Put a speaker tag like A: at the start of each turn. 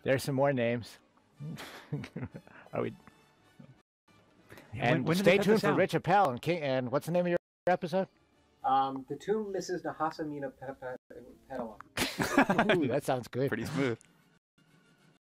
A: There's some more names. Are we? And
B: when did
A: stay
B: they cut
A: tuned
B: this
A: for
B: out?
A: Rich Appel and King. And what's the name of your episode?
C: The Tomb Mrs. Nahasa Mina Petala.
A: Ooh, that sounds good.
B: Pretty smooth.